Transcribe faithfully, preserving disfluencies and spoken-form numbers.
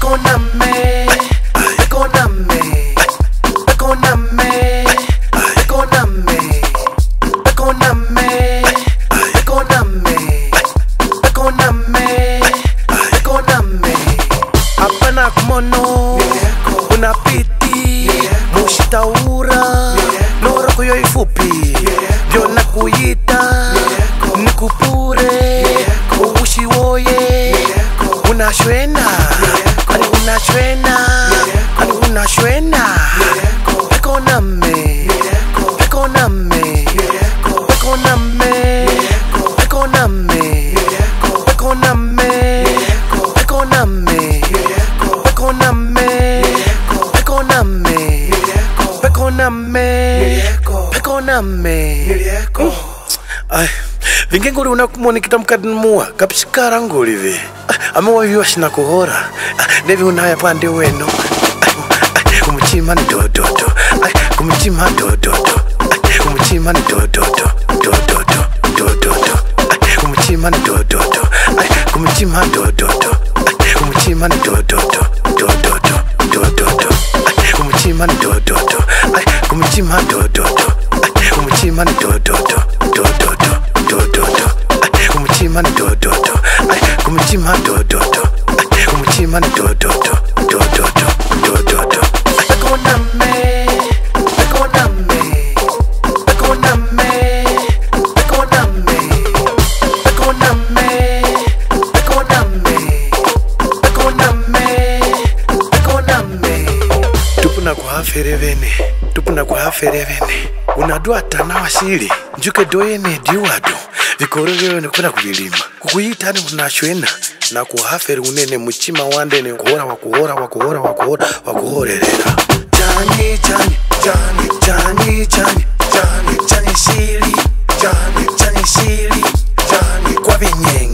Perdóname, perdóname, perdóname, perdóname, perdóname, perdóname, perdóname, perdóname. Hapana kumono, unapiti, mushitaura, noro kuyo ifupi, jona kuyita, nikupure, uushiwoye, unashwena, ani unashwena, ani unashwena. Perdóname, perdóname, perdóname, perdóname, perdóname, perdóname, perdóname, perdóname, perdóname, perdóname. Ay, vinge nguri unakumoni kitamkadimua kapishikara nguri vi. Amewa viwa shina kuhora. Nevi unaya pande weno. Kumuchima ni do do do. Kumuchima do do do. Kumuchima ni do do do. Do do do. Do do do. Kumuchima ni do do do. Kumuchima do do do. Kumuchima ni do do do. Do do do. Do do do. Kumuchima ni do do do. Kumuchima do do do. Kumuchima ni do do do. Do do do. Do do do. Kumuchima ni do do do. Kumuchima do do do. Kumuchima ni do do do. Do do do. Do do do. Perdóname, perdóname, perdóname, perdóname, perdóname, perdóname, perdóname, perdóname. Tupuna kuhafere vene, tupuna kuhafere vene. Unadua tana wasili, njuke doyene diwado. Vikoro vyewe nikuna kuvilima. Kukuyita ni unashwena. Na kuhafere unene muchima wande ni kuhora wakuhora wakuhora wakuhora wakuhorerera. Jani jani jani jani jani jani jani shiri jani jani shiri jani kwa vinyenga.